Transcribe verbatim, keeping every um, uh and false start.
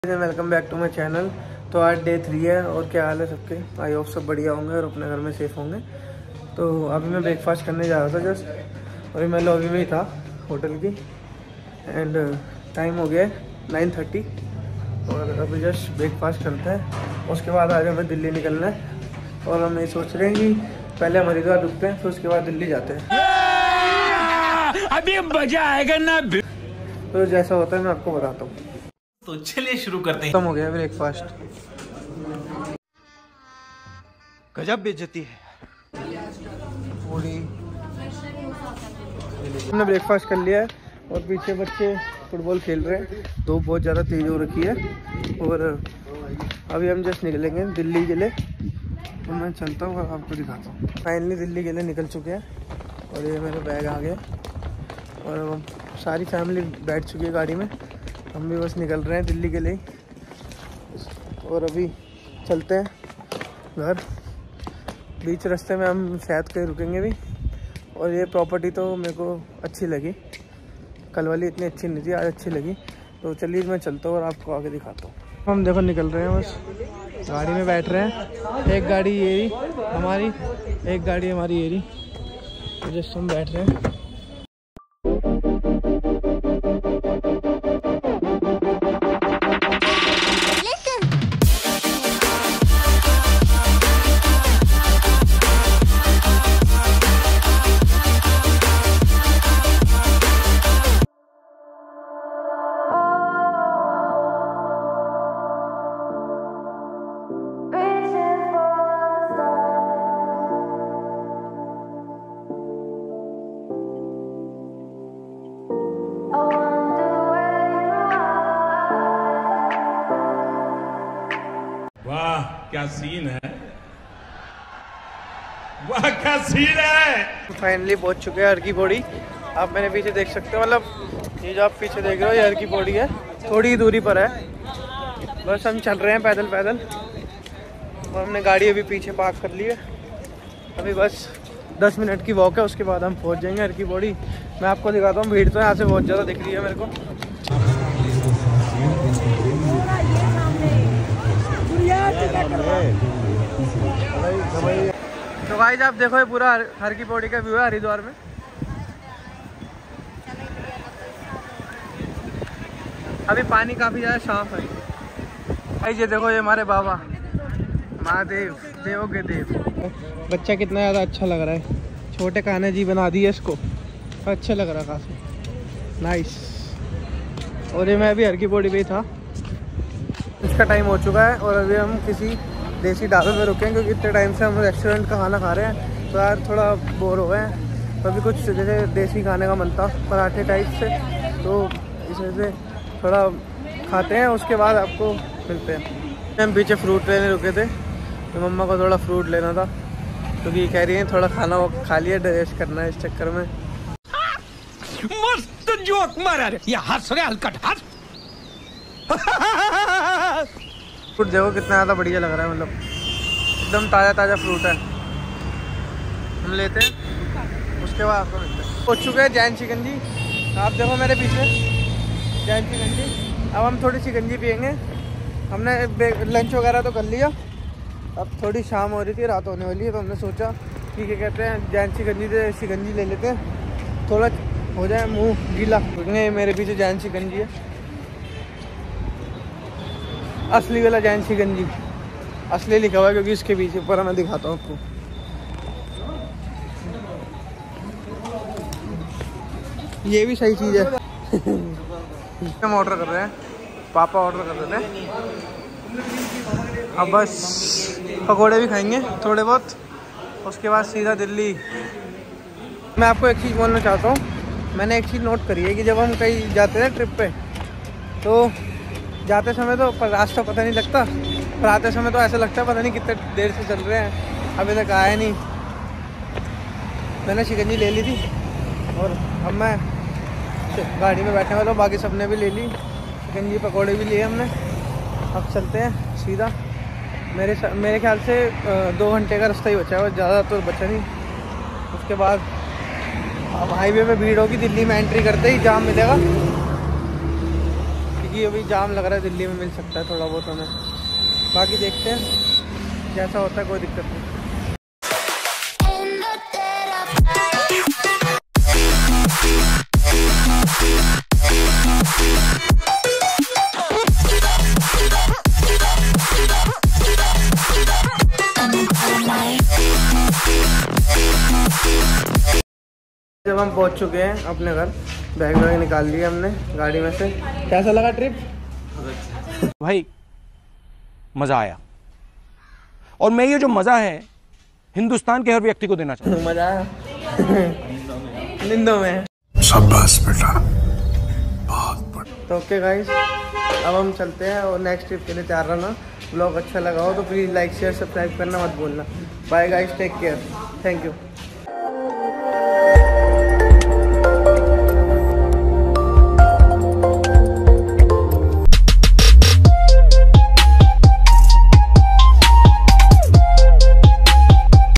Welcome back to my channel. तो आज day three है और क्या हाल है सबके। आई होप सब बढ़िया होंगे और अपने घर में सेफ होंगे। तो अभी मैं ब्रेकफास्ट करने जा रहा था जस्ट, अभी मैं लॉबी में ही था होटल की एंड टाइम हो गया नाइन थर्टी और अभी जस्ट ब्रेकफास्ट करते हैं। उसके बाद आज हमें दिल्ली निकलना है और हम ये सोच रहे हैं कि पहले हम हरिद्वार रुकते हैं फिर उसके बाद दिल्ली जाते हैं। अभी मजा आएगा ना। तो जैसा होता है मैं आपको बताता हूँ। तो चलिए शुरू करते हैं। खत्म हो गया ब्रेकफास्ट। गजब बेइज्जती है। पूरी हमने ब्रेकफास्ट कर लिया है और पीछे बच्चे फुटबॉल खेल रहे हैं। धूप बहुत ज़्यादा तेज हो रखी है और अभी हम जस्ट निकलेंगे दिल्ली के लिए। तो मैं चलता हूँ और आपको दिखाता हूँ। फाइनली दिल्ली के लिए निकल चुके हैं और ये मेरा बैग आ गया और सारी फैमिली बैठ चुकी है गाड़ी में। हम भी बस निकल रहे हैं दिल्ली के लिए और अभी चलते हैं घर। बीच रास्ते में हम शायद कहीं रुकेंगे भी। और ये प्रॉपर्टी तो मेरे को अच्छी लगी, कल वाली इतनी अच्छी नहीं थी, आज अच्छी लगी। तो चलिए मैं चलता हूँ और आपको आगे दिखाता हूँ। हम देखो निकल रहे हैं, बस गाड़ी में बैठ रहे हैं। एक गाड़ी ये रही हमारी, एक गाड़ी हमारी ये रही, तो जस्ट हम बैठ रहे हैं। वाह क्या सीन है, वाह क्या सीन है। फाइनली पहुंच चुके हैं हर की पौड़ी। आप मेरे पीछे देख सकते हो, मतलब ये जो आप पीछे देख रहे हो ये हर की पौड़ी है, थोड़ी ही दूरी पर है। बस हम चल रहे हैं पैदल पैदल और हमने गाड़ी अभी पीछे पार्क कर ली है। अभी बस दस मिनट की वॉक है, उसके बाद हम पहुंच जाएंगे हर की पौड़ी। मैं आपको दिखाता हूँ, भीड़ तो यहाँ से बहुत ज़्यादा दिख रही है मेरे को। तो गाइस आप देखो ये पूरा हर की पौड़ी का व्यू है हरिद्वार में। अभी पानी काफी ज्यादा साफ है। गाइस ये देखो ये हमारे बाबा महादेव देवों के देव। बच्चा कितना ज्यादा अच्छा लग रहा है, छोटे कान्हा जी बना दिए इसको, अच्छा लग रहा काफी नाइस। और ये मैं अभी हर की पौड़ी पे ही था। इसका टाइम हो चुका है और अभी हम किसी देसी ढाबे में रुके हैं क्योंकि इतने टाइम से हम रेस्टोरेंट का खाना खा रहे हैं तो यार थोड़ा बोर हो गए हैं। तो अभी कुछ जैसे देसी खाने का मन था, पराठे टाइप से, तो इस वजह से थोड़ा खाते हैं, उसके बाद आपको मिलते हैं। हम पीछे फ्रूट लेने रुके थे तो मम्मा को थोड़ा फ्रूट लेना था क्योंकि तो कह रही है थोड़ा खाना वो खा लिया, डाइजेस्ट करना है इस चक्कर में। मस्त जोक मारा रे, ये हंस रहे हलकट हंस। फ्रूट देखो कितना ज़्यादा बढ़िया लग रहा है, मतलब एकदम ताज़ा ताज़ा फ्रूट है। हम लेते हैं, उसके बाद आपको मिलते हैं। पहुँच चुके हैं जैन शिकंजी। आप देखो मेरे पीछे जैन शिकंजी। अब हम थोड़ी शिकंजी पियेंगे। हमने लंच वगैरह तो कर लिया, अब थोड़ी शाम हो रही थी, रात होने वाली है, तो हमने सोचा कि क्या कहते हैं जैन शिकंजी से शिकंजी ले लेते हैं, थोड़ा हो जाए मुँह गीला। क्योंकि मेरे पीछे जैन शिकंजी है, असली वाला जैन शिकंजी, असली लिखा हुआ है क्योंकि इसके पीछे ऊपर मैं दिखाता हूँ आपको। ये भी सही चीज़ है। हम ऑर्डर कर रहे हैं, पापा ऑर्डर कर रहे थे। अब बस पकोड़े भी खाएंगे थोड़े बहुत, उसके बाद सीधा दिल्ली। मैं आपको एक चीज़ बोलना चाहता हूँ, मैंने एक चीज़ नोट करी है कि जब हम कहीं जाते हैं ट्रिप पे तो जाते समय तो रास्ता पता नहीं लगता, पर आते समय तो ऐसा लगता है पता नहीं कितने देर से चल रहे हैं, अभी तक आया नहीं। मैंने शिकंजी ले ली थी और अब मैं गाड़ी में बैठने वाला हूँ, बाकी सबने भी ले ली शिकंजी, पकौड़े भी लिए हमने। अब चलते हैं सीधा। मेरे मेरे ख्याल से दो घंटे का रास्ता ही बचा है, ज़्यादा तो बचा नहीं। उसके बाद अब हाईवे पे भीड़ होगी, दिल्ली में एंट्री करते ही जाम मिलेगा। क्योंकि अभी जाम लग रहा है, दिल्ली में मिल सकता है थोड़ा बहुत हमें। बाकी देखते हैं जैसा होता है, कोई दिक्कत नहीं। जब हम पहुंच चुके हैं अपने घर, बैग वैग निकाल लिए हमने गाड़ी में से। कैसा लगा ट्रिप? भाई मजा आया, और मैं ये जो मजा है हिंदुस्तान के हर व्यक्ति को देना चाहता हूँ। मजा आया निंदों में। शाबाश बेटा, बहुत बढ़िया। तो ओके गाइस, अब हम चलते हैं और नेक्स्ट ट्रिप के लिए तैयार रहना। ब्लॉग अच्छा लगा हो तो प्लीज़ लाइक शेयर सब्सक्राइब करना मत भूलना। Bye guys, take care, thank you.